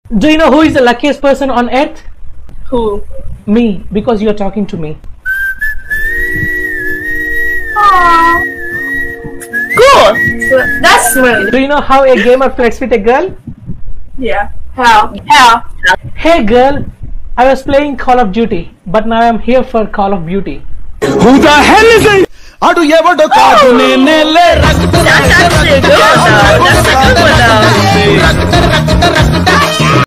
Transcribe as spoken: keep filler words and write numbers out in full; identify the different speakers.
Speaker 1: Do you know who is the luckiest person on earth?
Speaker 2: Who?
Speaker 1: Me, because you're talking to me.
Speaker 2: Aww. Cool. That's sweet.
Speaker 1: Do you know how a gamer flirts with a girl?
Speaker 2: Yeah. How? How?
Speaker 1: Hey girl, I was playing Call of Duty, but now I'm here for Call of Beauty.
Speaker 3: Who the hell is it? How do you ever do?
Speaker 2: That's actually good. That's a good one.